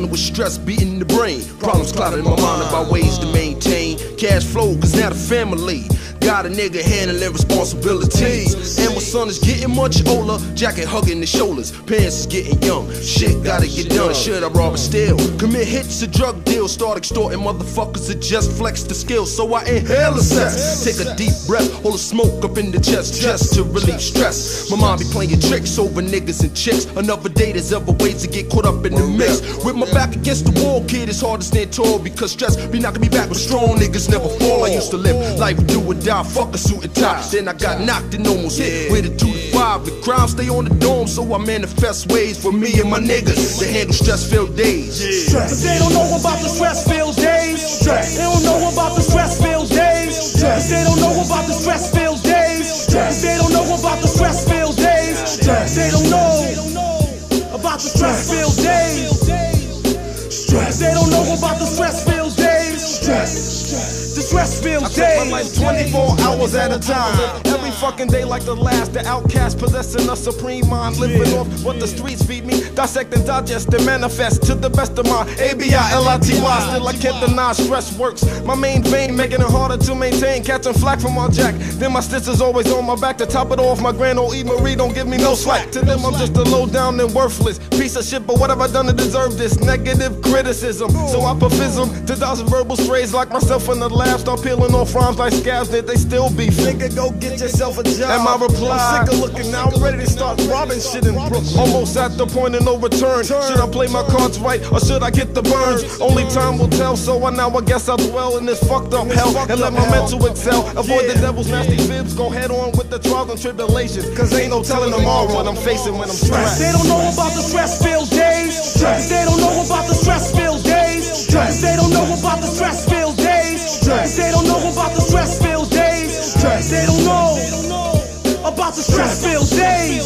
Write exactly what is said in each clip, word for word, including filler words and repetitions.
dealing with stress beating the brain. Problems clouding my mind about ways to maintain cash flow, cause now the family got a nigga handling responsibilities. And my son is getting much older, jacket hugging his shoulders, pants is getting young, shit gotta get done. Should I rob or steal? Commit hits, a drug deal, start extorting motherfuckers that just flex the skills. So I inhale the sex, take a deep breath, hold the smoke up in the chest, just to relieve stress. My mind be playing tricks over niggas and chicks. Another day there's other ways to get caught up in the mix. With my back against the wall, kid, it's hard to stand tall because stress be knocking me back, but strong niggas never fall. I used to live life do or die, fuck a suit and tie. Then I got knocked and almost hit with a two to five. The crowd stay on the dome, so I manifest ways for me and my niggas to handle stress-filled days. Stress. But they don't know about the stress-filled days. Stress. They don't know about the stress-filled days. Stress. They don't know about the stress-filled days. Stress. They don't know about the stress-filled days. Stress. They don't know about the stress-filled days. Stress. They don't know about the stress-filled days. Stress. The stress-filled days. I live my life twenty-four hours at a time. Every fucking day like the last. The outcast possessing a supreme mind, living off what the streets feed me. Dissect and digest and manifest to the best of my A B I L I T Y. Still I can't deny stress works. My main vein making it harder to maintain. Catching flack from our jack. Then my stitches always on my back. To top it off, my grand old E. Marie don't give me no slack. To them I'm just a low down and worthless piece of shit. But what have I done to deserve this negative criticism? So I perfism to dozen verbal strays like myself in the lab. Start peeling off rhymes like scabs that they still beef. Nigga, go get yourself a job. And my reply, I'm sick of looking now, I'm ready to start robbing shit in Brooklyn. Almost at the point of no return. Should I play my cards right or should I get the burns? Only time will tell, so I now I guess I'll dwell in this fucked up hell and let my mental excel. Avoid the devil's nasty fibs, go head on with the trials and tribulations. Cause ain't no telling tomorrow what I'm facing when I'm stressed. They don't know about the stress-filled days. Stress. They don't know about the stress-filled days. Stress. They don't know about the stress-filled days. Stress. They don't know about the stress-filled days. Stress. They don't know about the stress-filled days.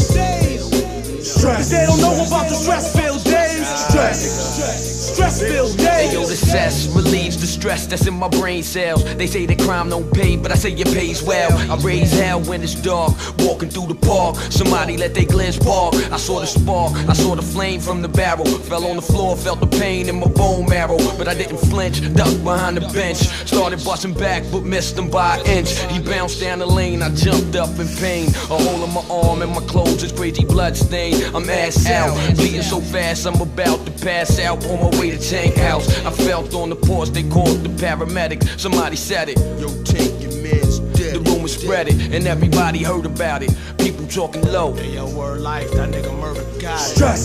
Stress. They don't know about the stress-filled days. Stress. Stress-filled days. Hey yo, the cess relieves the stress that's in my brain cells. They say that crime don't pay, but I say it pays well. I raise hell when it's dark, walking through the park. Somebody let they glance spark. I saw the spark, I saw the flame from the barrel. Fell on the floor, felt the pain in my bone marrow. But I didn't flinch, ducked behind the bench. Started busting back, but missed him by an inch. He bounced down the lane, I jumped up in pain. A hole in my arm and my clothes is crazy blood stain. I'm ass out, bleeding so fast I'm about to pass out. On my way to Tank House, I felt on the porch, they called the paramedics. Somebody said it, yo Tank, your man's dead. The rumor spread it, and everybody heard about it. People talking low. Hey yo, word life, that nigga murdered God. Stress.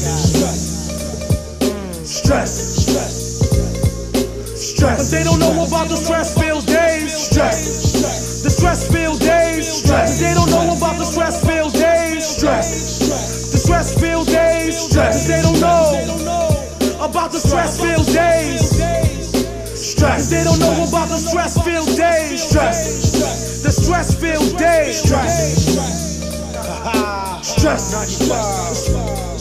Stress. Stress. Stress. But they don't know about the stress-filled days. Stress. The stress-filled days. Stress. They don't know about the stress-filled days. Stress. The stress-filled days. Stress. They don't know about the stress-filled days. Stress. They don't know about the stress-filled days. Stress. The stress-filled days. Stress. Stress.